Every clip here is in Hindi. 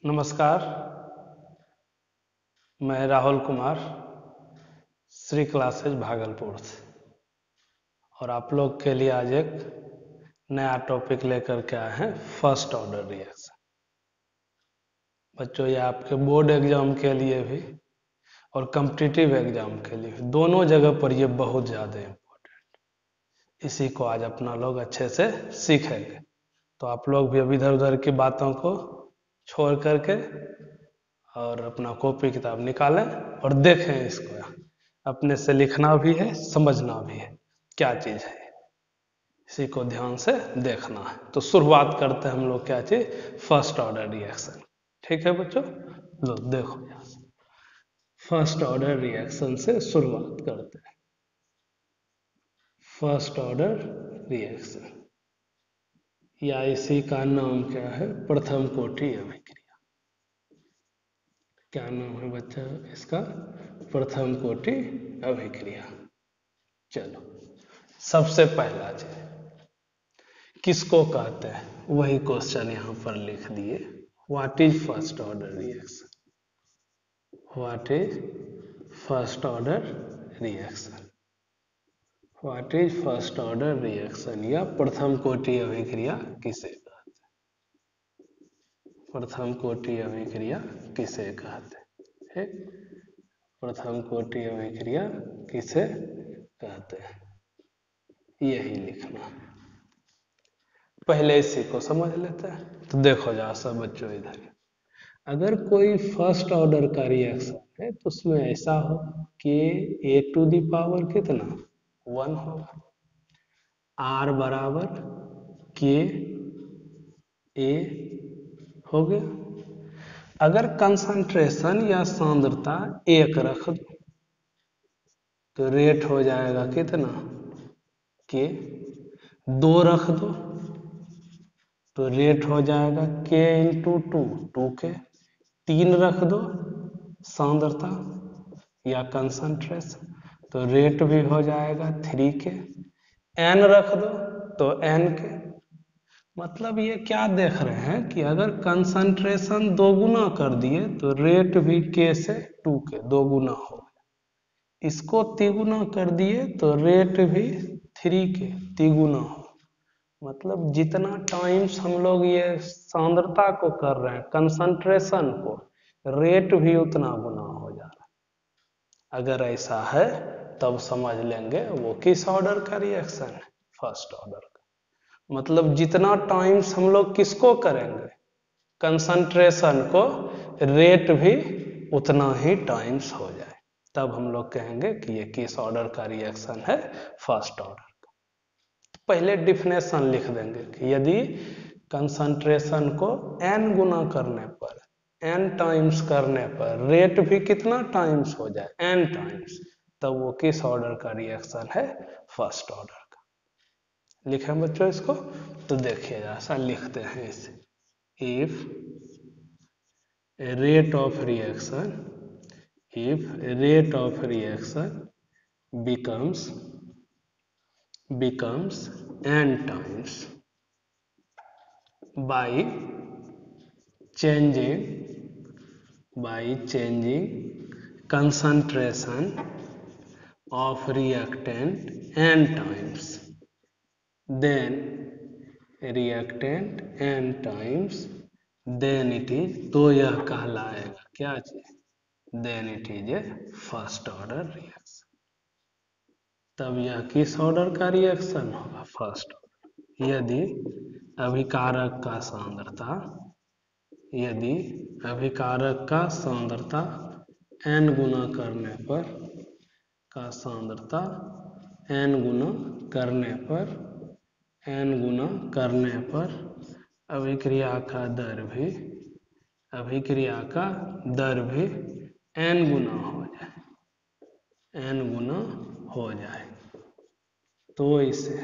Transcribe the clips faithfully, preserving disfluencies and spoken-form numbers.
नमस्कार, मैं राहुल कुमार श्री क्लासेज भागलपुर से और आप लोग के लिए आज एक नया टॉपिक लेकर के आए हैं फर्स्ट ऑर्डर रिएक्शन। बच्चों, ये आपके बोर्ड एग्जाम के लिए भी और कॉम्पिटिटिव एग्जाम के लिए भी दोनों जगह पर ये बहुत ज़्यादा इम्पोर्टेंट। इसी को आज अपना लोग अच्छे से सीखेंगे। तो आप लोग भी अब इधर उधर की बातों को छोड़ करके और अपना कॉपी किताब निकालें और देखें इसको। अपने से लिखना भी है, समझना भी है क्या चीज़ है, इसी को ध्यान से देखना है। तो शुरुआत करते हैं हम लोग क्या चीज़, फर्स्ट ऑर्डर रिएक्शन। ठीक है बच्चों, लो देखो यहाँ से फर्स्ट ऑर्डर रिएक्शन से शुरुआत करते हैं। फर्स्ट ऑर्डर रिएक्शन या इसी का नाम क्या है, प्रथम कोटि अभिक्रिया। क्या नाम है बच्चा इसका, प्रथम कोटि अभिक्रिया। चलो, सबसे पहला चीज किसको कहते हैं वही क्वेश्चन यहां पर लिख दिए। What is first order reaction, what is first order reaction, what is first order reaction या प्रथम कोटि अभिक्रिया किसे कहते हैं, प्रथम कोटि अभिक्रिया किसे कहते हैं, प्रथम कोटि अभिक्रिया किसे कहते हैं, यही लिखना। पहले इसी को समझ लेते हैं। तो देखो जा सब बच्चों इधर, अगर कोई फर्स्ट ऑर्डर का रिएक्शन है तो उसमें ऐसा हो कि ए टू दी पावर कितना वन होगा, आर बराबर के ए हो गया। अगर कंसंट्रेशन या सांद्रता एक रख दो तो रेट हो जाएगा कितना के, दो रख दो तो रेट हो जाएगा के इंटू टू टू के, तीन रख दो सांद्रता या कंसंट्रेशन तो रेट भी हो जाएगा थ्री के, एन रख दो तो एन के। मतलब ये क्या देख रहे हैं कि अगर कंसंट्रेशन दो गुना कर दिए तो रेट भी के से टू के दो गुना हो गया, इसको तिगुना कर दिए तो रेट भी थ्री के तिगुना हो। मतलब जितना टाइम्स हम लोग ये सांद्रता को कर रहे हैं, कंसंट्रेशन को, रेट भी उतना गुना हो जा रहा है। अगर ऐसा है तब समझ लेंगे वो किस ऑर्डर का रिएक्शन है, फर्स्ट ऑर्डर का। मतलब जितना टाइम्स हम लोग किसको करेंगे, कंसंट्रेशन को, रेट भी उतना ही टाइम्स हो जाए, तब हम लोग कहेंगे कि ये किस ऑर्डर का रिएक्शन है, फर्स्ट ऑर्डर। पहले डिफिनेशन लिख देंगे कि यदि कंसंट्रेशन को n गुना करने पर, n टाइम्स करने पर रेट भी कितना टाइम्स हो जाए, n टाइम्स, तब वो किस ऑर्डर का रिएक्शन है, फर्स्ट ऑर्डर का। लिखें बच्चों इसको, तो देखिए ऐसा लिखते हैं इसे, if rate of reaction, if rate of reaction becomes becomes n times by changing by changing concentration of reactant n times, then reactant n times, then it is, तो यह कहलाएगा क्या चीज, then it is a first order reaction। तब यह किस ऑर्डर का रिएक्शन होगा, फर्स्ट ऑर्डर। यदि अभिकारक का सांद्रता, यदि अभिकारक का सांद्रता n गुना करने पर, का सांद्रता n गुना करने पर, n गुना करने पर अभिक्रिया का दर भी, अभिक्रिया का दर भी n गुना हो जाए, n गुना हो जाए, तो इसे,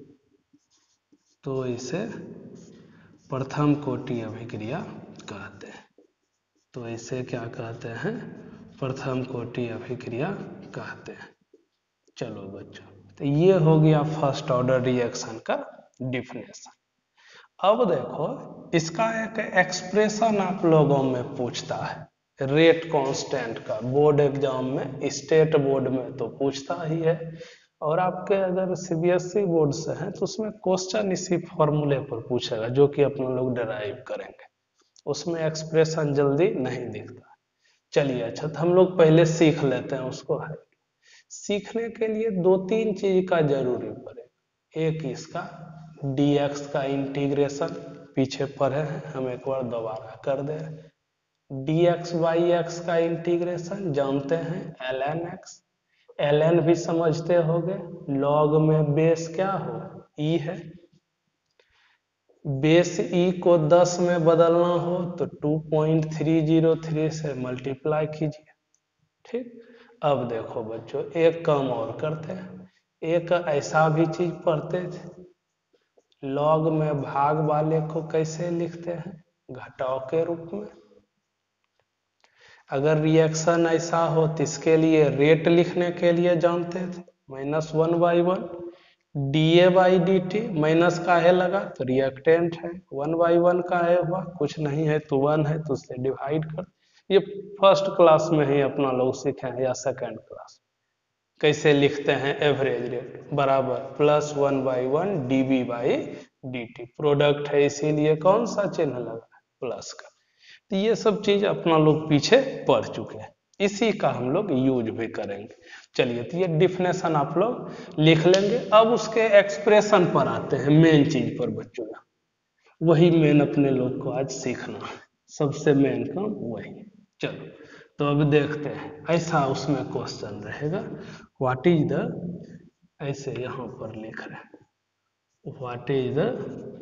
तो इसे प्रथम कोटि अभिक्रिया कहते हैं। तो इसे क्या कहते हैं, प्रथम कोटि अभिक्रिया कहते हैं। चलो बच्चों, तो ये हो गया फर्स्ट ऑर्डर रिएक्शन का डिफिनेशन। अब देखो इसका एक एक्सप्रेशन आप लोगों में पूछता है रेट कांस्टेंट का, बोर्ड एग्जाम में, स्टेट बोर्ड में तो पूछता ही है, और आपके अगर सीबीएसई बोर्ड से हैं तो उसमें क्वेश्चन इसी फॉर्मूले पर पूछेगा जो कि अपना लोग डिराइव करेंगे, उसमें एक्सप्रेशन जल्दी नहीं दिखता। चलिए अच्छा, तो हम लोग पहले सीख लेते हैं उसको है। सीखने के लिए दो तीन चीज का जरूरी पड़ेगा। एक इसका dx का इंटीग्रेशन पीछे पढ़े हैं, हम एक बार दोबारा कर दे। dx बाई एक्स का इंटीग्रेशन जानते हैं ln x, ln भी समझते होगे, log में बेस क्या हो e है, बेस e को दस में बदलना हो तो two point three zero three से मल्टीप्लाई कीजिए। ठीक, अब देखो बच्चों एक काम और करते हैं, एक ऐसा भी चीज पढ़ते थे, लॉग में भाग वाले को कैसे लिखते हैं, घटाव के रूप में। अगर रिएक्शन ऐसा हो तो इसके लिए रेट लिखने के लिए जानते थे minus one by one, d a by d t, minus का है लगा तो रिएक्टेंट है, वन बाई वन का है हुआ कुछ नहीं है तो वन है तो उससे डिवाइड कर। ये फर्स्ट क्लास में ही अपना लोग सीखे हैं या सेकेंड क्लास, कैसे लिखते हैं एवरेज रेट बराबर plus one by one d b by d t, product है इसीलिए कौन सा चिन्ह लगा है प्लस का। तो ये सब चीज अपना लोग पीछे पढ़ चुके हैं, इसी का हम लोग यूज भी करेंगे। चलिए तो ये डिफिनेशन आप लोग लिख लेंगे। अब उसके एक्सप्रेशन पर आते हैं, मेन चीज पर बच्चों, वही मेन अपने लोग को आज सीखना है, सबसे मेन काम वही। चलो तो अब देखते हैं, ऐसा उसमें क्वेश्चन रहेगा, व्हाट इज द, ऐसे यहाँ पर लिख रहे हैं, what is the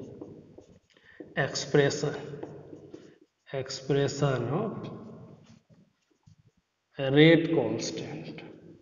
expression expression of rate constant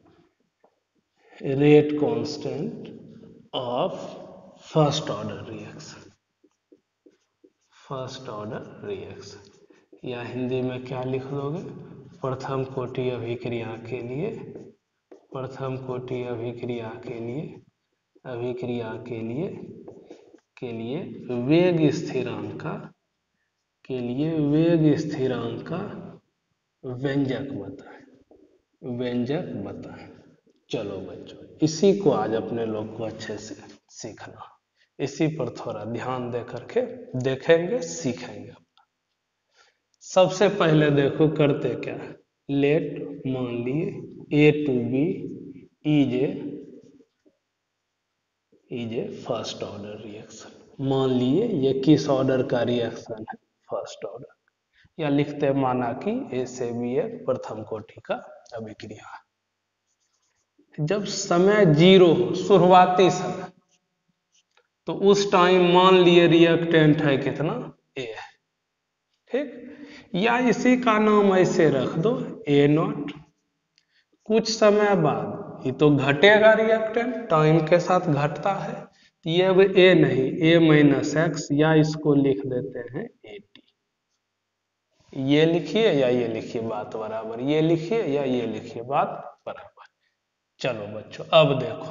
rate constant of first order reaction first order reaction, या हिंदी में क्या लिख दोगे, प्रथम कोटि अभिक्रिया के लिए प्रथम कोटि अभिक्रिया के लिए अभिक्रिया के लिए के लिए वेग स्थिरांक का के लिए वेग स्थिरांक का व्यंजक बताएं व्यंजक बताएं। चलो बच्चों इसी को आज अपने लोग को अच्छे से सीखना, इसी पर थोड़ा ध्यान दे करके देखेंगे सीखेंगे। सबसे पहले देखो करते क्या है, लेट मान लिए a to b is a is a first order reaction, मान लिए ये किस ऑर्डर का रिएक्शन है, फर्स्ट ऑर्डर, या लिखते माना कि ए से बी ए प्रथम कोटि का अभिक्रिया है। जब समय जीरो हो, शुरुआती समय, तो उस टाइम मान लिए रिएक्टेंट है कितना, ए है। ठीक, या इसी का नाम ऐसे रख दो ए नॉट, कुछ समय बाद ये तो घटेगा रिएक्टेंट, टाइम के साथ घटता है, तो ये अब ए नहीं, ए माइनस एक्स, या इसको लिख देते हैं ए टी। ये लिखिए या ये लिखिए बात बराबर, ये लिखिए या ये लिखिए बात बराबर। चलो बच्चों अब देखो,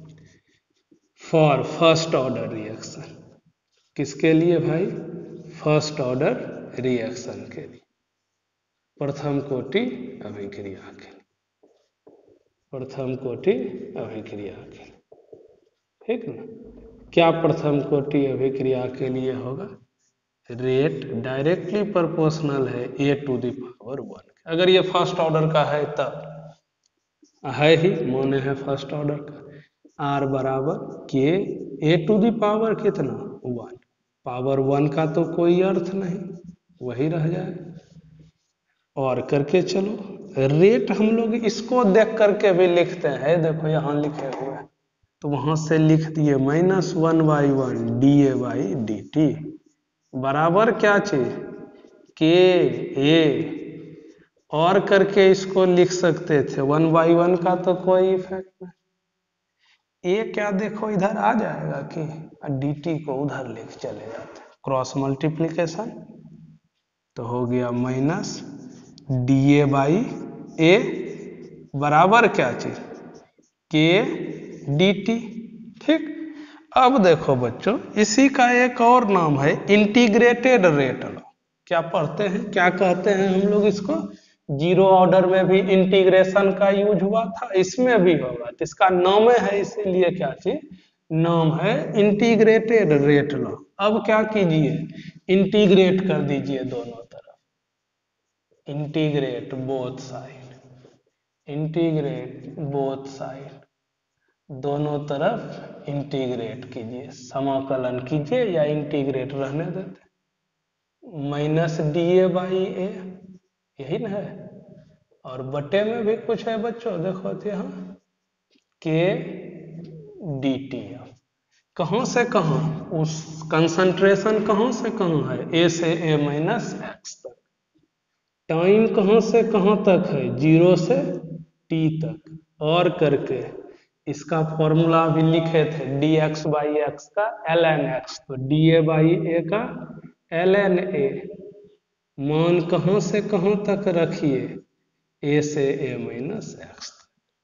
फॉर फर्स्ट ऑर्डर रिएक्शन, किसके लिए भाई, फर्स्ट ऑर्डर रिएक्शन के लिए, प्रथम कोटि अभिक्रिया के लिए प्रथम कोटि अभिक्रिया के लिए। ठीक ना, क्या प्रथम कोटि अभिक्रिया के लिए होगा, रेट डायरेक्टली प्रोपोर्शनल है a to the power one. अगर ये फर्स्ट ऑर्डर का है तब है ही, माने है फर्स्ट ऑर्डर का, आर बराबर के ए टू द पावर कितना वन, पावर वन का तो कोई अर्थ नहीं, वही रह जाएगा। और करके चलो, रेट हम लोग इसको देख करके भी लिखते हैं, देखो यहाँ लिखे हुए हैं, तो वहां से लिख दिए minus one by one d a by d t बराबर क्या चीज, के ए, और करके इसको लिख सकते थे वन बाई वन का तो कोई इफेक्ट नहीं, ए क्या देखो इधर आ जाएगा कि डी टी को उधर लेके चले जाते, क्रॉस मल्टीप्लीकेशन, तो हो गया minus d a by a बराबर क्या चीज, के डी टी। ठीक, अब देखो बच्चों, इसी का एक और नाम है इंटीग्रेटेड रेट लॉ। क्या पढ़ते हैं, क्या कहते हैं हम लोग इसको? जीरो ऑर्डर में भी इंटीग्रेशन का यूज हुआ था, इसमें भी होगा, तो इसका नाम है, इसीलिए क्या चीज नाम है इंटीग्रेटेड रेट लॉ। अब क्या कीजिए, इंटीग्रेट कर दीजिए दोनों तरफ, integrate both side, integrate both side, दोनों तरफ इंटीग्रेट कीजिए, समाकलन कीजिए या इंटीग्रेट रहने देते, minus d a by a, यही ना है। और बटे में भी कुछ है बच्चों, देखो तो यहाँ के डी टी। कहाँ से कहाँ, उस कंसंट्रेशन कहाँ से कहाँ है, ए से ए माइनस एक्स तक। टाइम कहाँ से कहाँ तक है, जीरो से टी तक। और करके इसका फॉर्मूला भी लिखे थे, डी एक्स बाई एक्स का एल एन एक्स, तो डी ए बाई ए का एल एन ए। मान कहाँ से कहाँ तक रखिए, ए से ए माइनस एक्स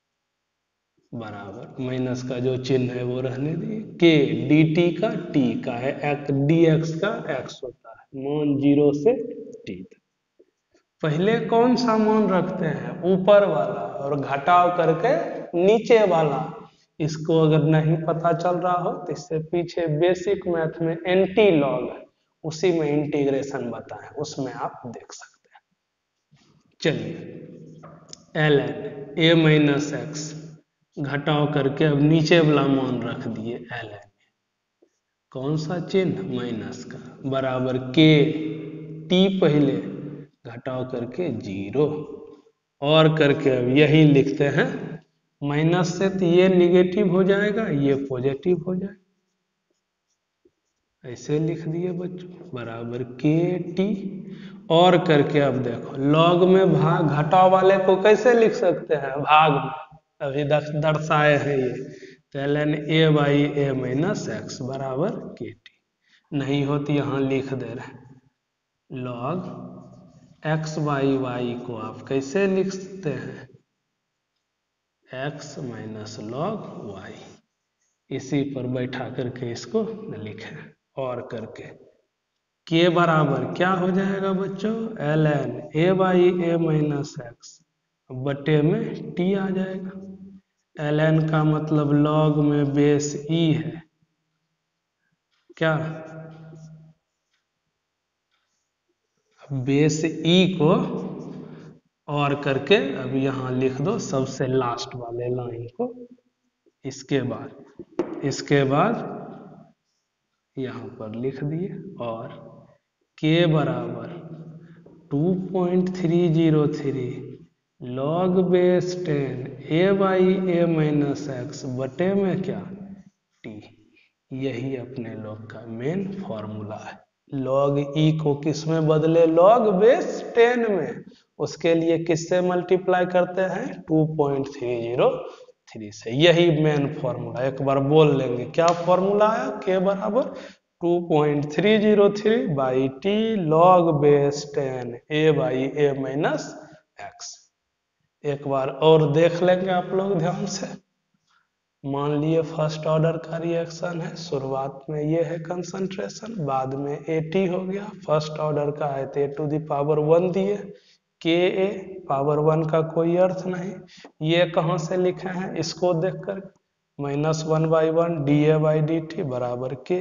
बराबर, माइनस का जो चिन्ह है वो रहने दिए, के डी टी का टी का है, एक डी एक्स का एक्स होता है, मान जीरो से टी तक। पहले कौन सा मान रखते हैं, ऊपर वाला, और घटाव करके नीचे वाला। इसको अगर नहीं पता चल रहा हो तो इससे पीछे बेसिक मैथ में एंटी लॉग है, उसी में इंटीग्रेशन बताएं, उसमें आप देख सकते हैं। चलिए, l n a minus x घटाव करके अब नीचे वाला मान रख दिए एल एन, कौन सा चिन्ह, माइनस का, बराबर के टी पहले घटाव करके जीरो, और करके अब यही लिखते हैं, माइनस से तो ये निगेटिव हो जाएगा, ये पॉजिटिव हो जाएगा, ऐसे लिख दिए बच्चों, बराबर के टी। और करके अब देखो, लॉग में भाग, घटाव वाले को कैसे लिख सकते हैं, भाग में, अभी दर्शाए हैं ये, तो l n a by a minus x बराबर के टी। नहीं हो तो यहाँ लिख दे रहे, लॉग एक्स बाई वाई को आप कैसे लिख सकते हैं, एक्स माइनस लॉग वाई, इसी पर बैठा करके इसको लिखें। और करके के बराबर क्या हो जाएगा बच्चों, l n a by a minus x बटे में टी आ जाएगा। एल एन का मतलब लॉग में बेस ई है, क्या, बेस ई को और करके अब यहाँ लिख दो सबसे लास्ट वाले लाइन को, इसके बाद इसके बाद यहाँ पर लिख दिए, और के बराबर two point three zero three log base ten a by a minus x बटे में क्या, टी। यही अपने लॉग का मेन फॉर्मूला है। लॉग ई को किस में बदले, लॉग बेस टेन में, उसके लिए किससे मल्टीप्लाई करते हैं, two point three zero three से। यही मेन फॉर्मूला, एक बार बोल लेंगे, क्या फॉर्मूला आया, के बराबर two point three zero three by t log base ten a by a minus x. एक बार और देख लेंगे आप लोग ध्यान से। मान लिए फर्स्ट ऑर्डर का रिएक्शन है, शुरुआत में ये है कंसंट्रेशन, बाद में एटी हो गया, फर्स्ट ऑर्डर का है तो a to the power one दिए, के ए पावर वन का कोई अर्थ नहीं। ये कहाँ से लिखे हैं, इसको देख कर, minus one by one d a by d t बराबर के,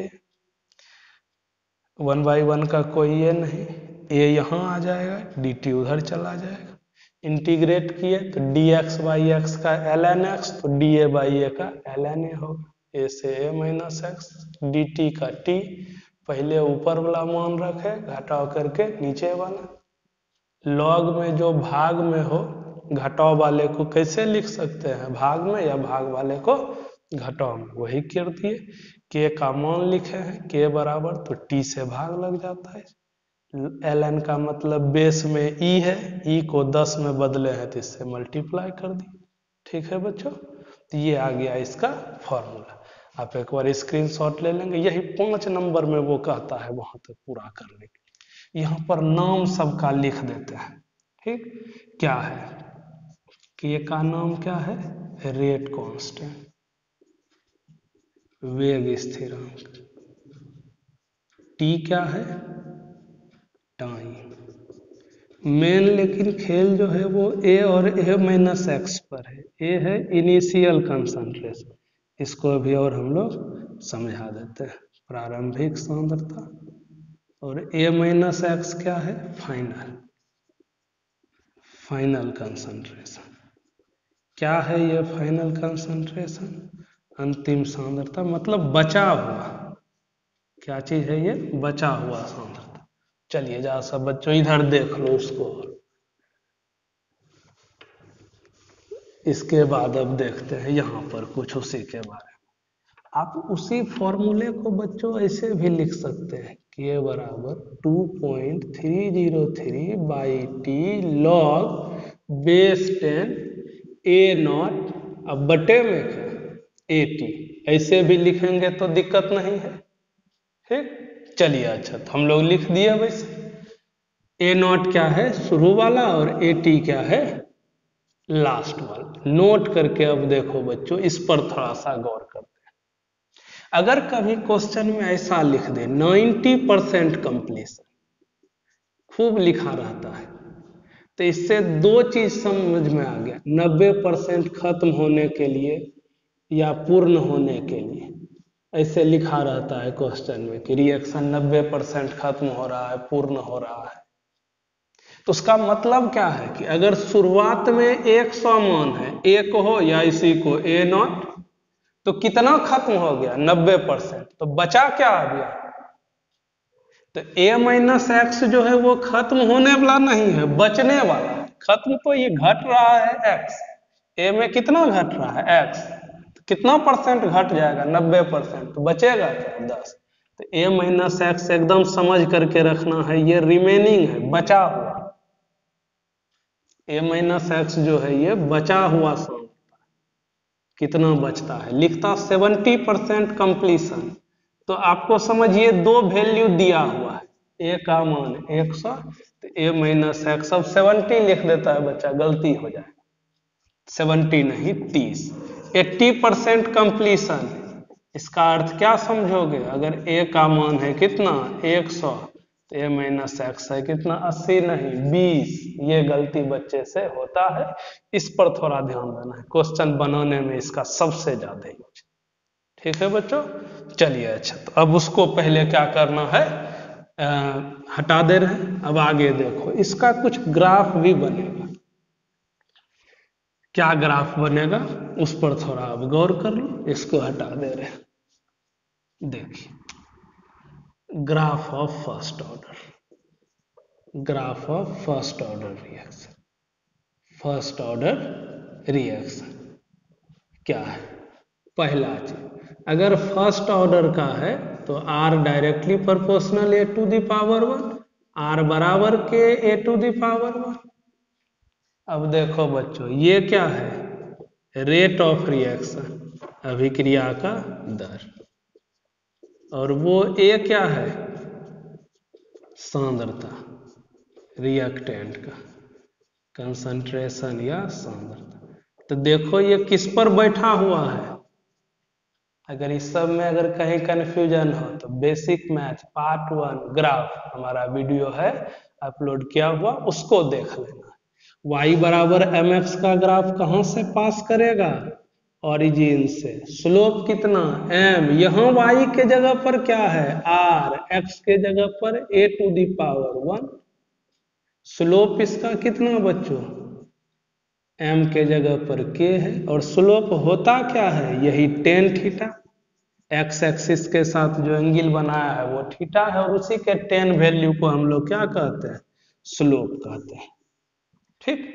वन बाई वन का कोई ये नहीं, ए यहाँ आ जाएगा, डी टी उधर चला जाएगा। इंटीग्रेट किए तो डी एक्स बाई एक्स का एल एन एक्स, तो डी ए बाई ए का एल एन ए होगा, ए से a minus x, d t का टी, पहले ऊपर वाला मान रखे, घटाव करके नीचे वाला। लॉग में जो भाग में हो, घटाव वाले को कैसे लिख सकते हैं, भाग में, या भाग वाले को घटाव में, वही कर दिए। के का मान लिखे हैं, के बराबर, तो टी से भाग लग जाता है। एल एन का मतलब बेस में ई है, ई को दस में बदले हैं तो इससे मल्टीप्लाई कर दिए। ठीक है बच्चों, तो ये आ गया इसका फॉर्मूला। आप एक बार स्क्रीनशॉट ले लेंगे, यही पांच नंबर में वो कहता है वहां तक पूरा करने के। यहाँ पर नाम सबका लिख देते हैं, ठीक, क्या है, के का नाम क्या है, रेट कांस्टेंट, वेग स्थिरांक, टी क्या है, टाइम। मेन लेकिन खेल जो है वो ए और ए माइनस एक्स पर है। ए है इनिशियल कंसंट्रेशन, इसको अभी और हम लोग समझा देते हैं। प्रारंभिक सांद्रता, और ए माइनस एक्स क्या है, फाइनल फाइनल कंसंट्रेशन। क्या है ये फाइनल कंसंट्रेशन, अंतिम सांद्रता, मतलब बचा हुआ। क्या चीज है ये, बचा हुआ सांद्रता। चलिए जा सब बच्चों इधर देख लो उसको। इसके बाद अब देखते हैं यहाँ पर कुछ उसी के बारे में। आप उसी फॉर्मूले को बच्चों ऐसे भी लिख सकते हैं कि ये बराबर two point three zero three by t log base ten a naught, अब बटे में क्या, ए टी। ऐसे भी लिखेंगे तो दिक्कत नहीं है, ठीक। चलिए अच्छा, तो हम लोग लिख दिए वैसे। ए नॉट क्या है, शुरू वाला, और ए टी क्या है, लास्ट वाला। नोट करके अब देखो बच्चों, इस पर थोड़ा सा गौर करते हैं। अगर कभी क्वेश्चन में ऐसा लिख दे नाइन्टी परसेंट कंप्लीशन, खूब लिखा रहता है, तो इससे दो चीज समझ में आ गया। नब्बे परसेंट खत्म होने के लिए या पूर्ण होने के लिए ऐसे लिखा रहता है क्वेश्चन में कि रिएक्शन नब्बे परसेंट खत्म हो रहा है, पूर्ण हो रहा है। तो उसका मतलब क्या है कि अगर शुरुआत में एक सौ मान है, एक हो या इसी को ए नॉट, तो कितना खत्म हो गया, नब्बे परसेंट। तो बचा क्या आ गया, तो ए माइनस एक्स जो है वो खत्म होने वाला नहीं है, बचने वाला है। खत्म तो ये घट रहा है एक्स, ए में कितना घट रहा है एक्स, तो कितना परसेंट घट जाएगा, नब्बे परसेंट। तो बचेगा क्या, दस। तो ए माइनस एक्स एकदम समझ करके रखना है, ये रिमेनिंग है, बचा हुआ। ए माइनस एक्स जो है ये बचा हुआ सांद्रता, कितना बचता है, लिखता सेवेंटी परसेंट कंप्लीशन। तो आपको समझिए दो वैल्यू दिया हुआ है, ए का मान एक सौ, तो ए माइनस एक्स, अब सेवेंटी लिख देता है बच्चा, गलती हो जाए, सेवेंटी नहीं तीस। एट्टी परसेंट कंप्लीशन, इसका अर्थ क्या समझोगे, अगर ए का मान है कितना एक सौ, तो ए माइनस एक्स है कितना, अस्सी नहीं बीस। ये गलती बच्चे से होता है, इस पर थोड़ा ध्यान देना है, क्वेश्चन बनाने में इसका सबसे ज्यादा यूज। ठीक है बच्चों, चलिए अच्छा, तो अब उसको पहले क्या करना है, आ, हटा दे रहे हैं। अब आगे देखो, इसका कुछ ग्राफ भी बनेगा। क्या ग्राफ बनेगा उस पर थोड़ा अब गौर कर लो। इसको हटा दे रहे हैं, देखिए graph of first order, graph of first order reaction. First order reaction क्या है, पहला चीज, अगर फर्स्ट ऑर्डर का है तो r directly proportional a to the power one, r बराबर के a to the power one. अब देखो बच्चों, ये क्या है, रेट ऑफ रिएक्शन, अभिक्रिया का दर, और वो ए क्या है, सांद्रता, रिएक्टेंट का कंसंट्रेशन या सांद्रता। तो देखो ये किस पर बैठा हुआ है, अगर इस सब में अगर कहीं कंफ्यूजन हो तो basic math part one graph हमारा वीडियो है अपलोड किया हुआ, उसको देख लेना। y बराबर एम एक्स का ग्राफ कहाँ से पास करेगा, ओरिजिन से। स्लोप कितना m, यहाँ y के जगह पर क्या है r, x के जगह पर a to the power one. Slope इसका कितना बच्चों, m के जगह पर k है, और स्लोप होता क्या है, यही टेन थीटा। x एक्सिस के साथ जो एंगल बनाया है वो थीटा है, और उसी के टेन वैल्यू को हम लोग क्या कहते हैं, स्लोप कहते हैं। ठीक,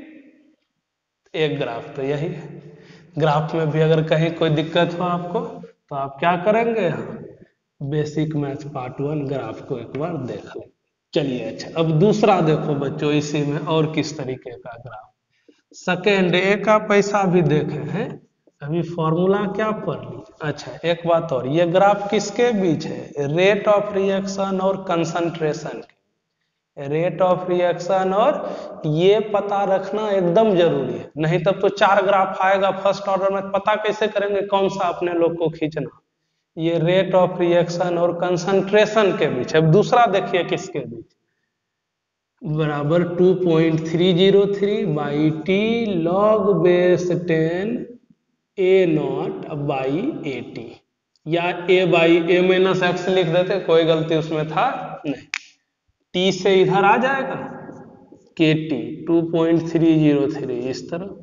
एक ग्राफ तो यही है। ग्राफ में भी अगर कहीं कोई दिक्कत हो आपको तो आप क्या करेंगे, यहाँ basic math part one graph को एक बार देख लें। चलिए अच्छा, अब दूसरा देखो बच्चों, इसी में और किस तरीके का ग्राफ। सेकेंड ए का पैसा भी देखे हैं, अभी फॉर्मूला क्या पढ़ लीजिए। अच्छा एक बात और, ये ग्राफ किसके बीच है, रेट ऑफ रिएक्शन और कंसंट्रेशन के। रेट ऑफ रिएक्शन और ये पता रखना एकदम जरूरी है, नहीं तब तो चार ग्राफ आएगा फर्स्ट ऑर्डर में, पता कैसे करेंगे कौन सा अपने लोग को खींचना। ये रेट ऑफ रिएक्शन और कंसंट्रेशन के बीच। अब दूसरा देखिए किसके बीच, बराबर two point three zero three by t log base ten a naught by a t, या a by a minus x लिख देते, कोई गलती उसमें था नहीं। टी से इधर आ जाएगा k t two point three zero three इस तरह,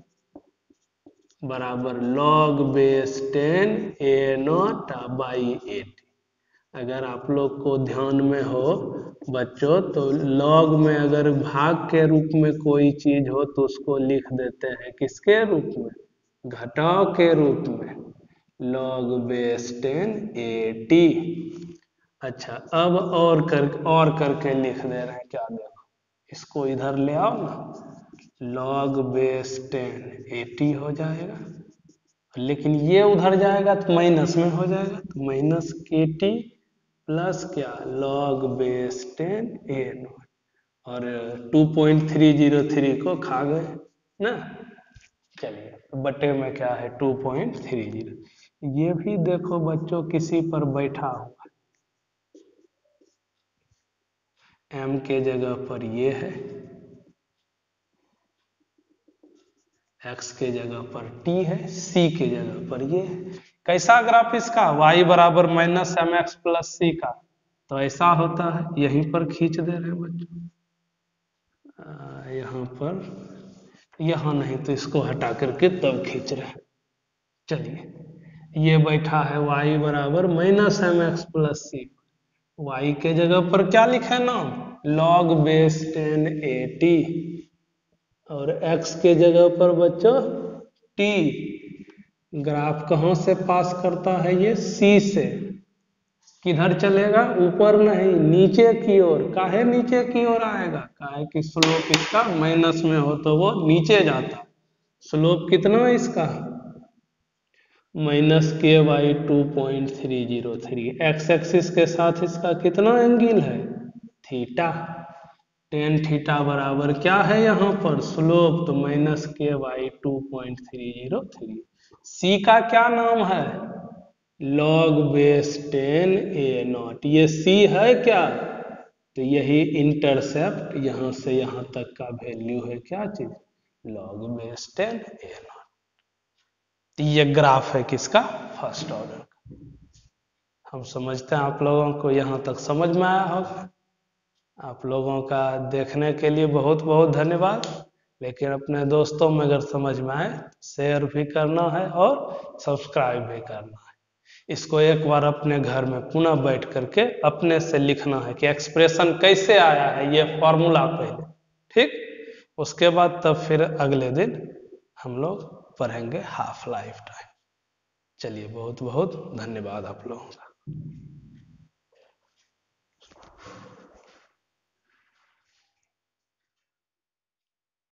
बराबर log base ten a naught by a t. अगर आप लोग को ध्यान में हो बच्चों, तो लॉग में अगर भाग के रूप में कोई चीज हो तो उसको लिख देते हैं किसके रूप में, घटाव के रूप में, log base ten a t. अच्छा, अब और कर और करके लिख दे रहे हैं, क्या देखो, इसको इधर ले आओ ना, log base ten a t हो जाएगा, लेकिन ये उधर जाएगा तो माइनस में हो जाएगा, तो माइनस के टी प्लस क्या, log base ten a naught, और two point three zero three को खा गए ना। चलिए, तो बटे में क्या है टू पॉइंट थ्री जीरो। ये भी देखो बच्चों किसी पर बैठा हुआ है, m के जगह पर ये है, x के जगह पर t है, c के जगह पर ये है। कैसा ग्राफ इसका, y बराबर minus m x plus c का, तो ऐसा होता है, यहीं पर खींच दे रहे हैं बच्चों, यहाँ पर, यहाँ नहीं तो इसको हटा करके तब खींच रहे हैं। चलिए, ये बैठा है y बराबर minus m x plus c, y के जगह पर क्या लिखे नाम, log base ten a t, और x के जगह पर बच्चों t। ग्राफ कहाँ से पास करता है, ये c से, किधर चलेगा, ऊपर नहीं नीचे की ओर। काहे नीचे की ओर आएगा, काहे कि स्लोप इसका माइनस में हो तो वो नीचे जाता। स्लोप कितना है इसका, माइनस के by two point three zero three, x axis के साथ इसका कितना एंगल है, थीटा। टेन थीटा बराबर क्या है यहाँ पर, स्लोप, तो माइनस के by two point three zero three. C का क्या नाम है, log base ten a naught, ये सी है क्या, तो यही इंटरसेप्ट यहाँ से यहाँ तक का वैल्यू है, क्या चीज, log base ten a naught. तो ये ग्राफ है किसका, फर्स्ट ऑर्डर का। हम समझते हैं आप लोगों को यहाँ तक समझ में आया होगा। आप लोगों का देखने के लिए बहुत बहुत धन्यवाद, लेकिन अपने दोस्तों में अगर समझ में आए शेयर भी करना है और सब्सक्राइब भी करना है। इसको एक बार अपने घर में पुनः बैठ करके अपने से लिखना है कि एक्सप्रेशन कैसे आया है, ये फॉर्मूला पहले, ठीक, उसके बाद तब फिर अगले दिन हम लोग पढ़ेंगे हाफ लाइफ टाइम। चलिए, बहुत बहुत धन्यवाद आप लोगों का।